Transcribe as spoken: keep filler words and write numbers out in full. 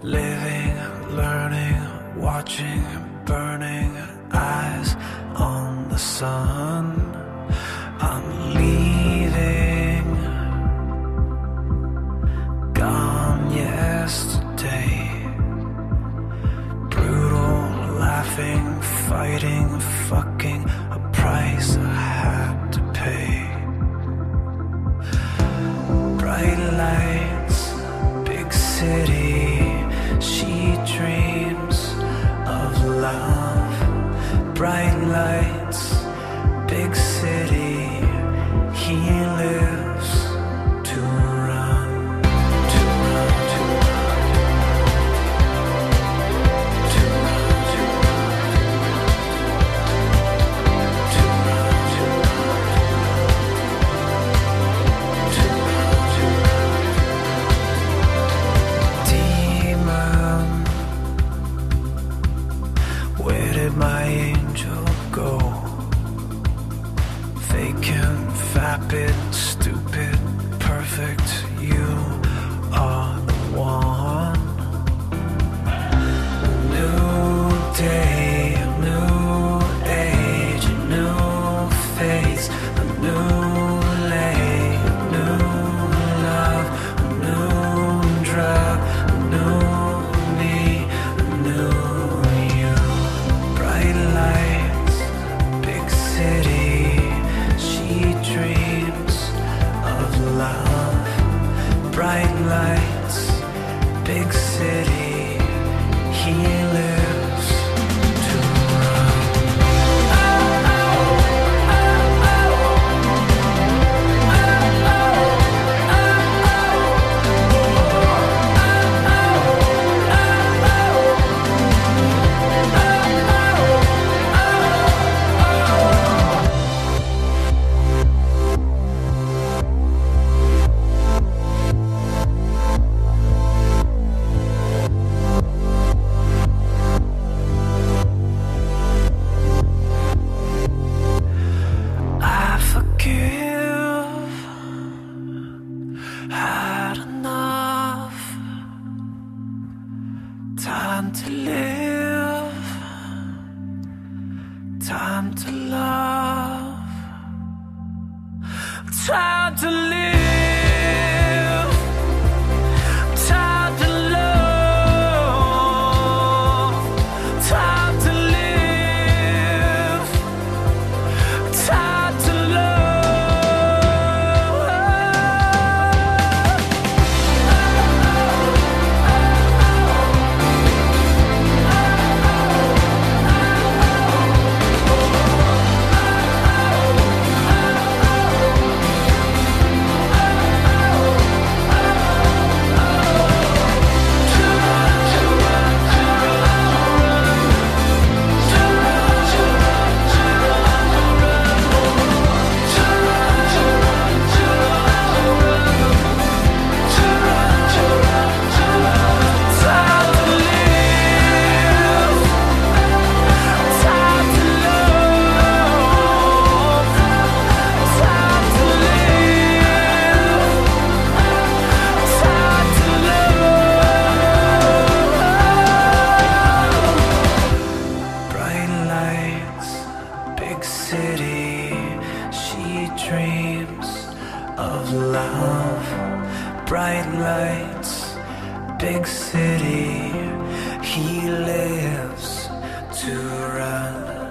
living, learning, watching, burning eyes on the sun. I'm leaving, gone yesterday. Brutal, laughing, fighting, fucking, a price I had to pay. Bright lights, big city, she dreams of love. Bright lights, big city, he lives to run, to run, to run, to run, to run, to run, to run, to run. Demon, where did my angel go? Vacant, vapid, stupid, perfect, you are the one. New day, a new age, a new face, a new lay, a new love, a new drug, a new me, a new you. Bright lights, big city, she dreams of love. Bright lights, big city, he lives to run. I forgive, had enough time to live, time to love, time to live, time to love, time to live, time to dreams of love. Bright lights, big city, he lives to run.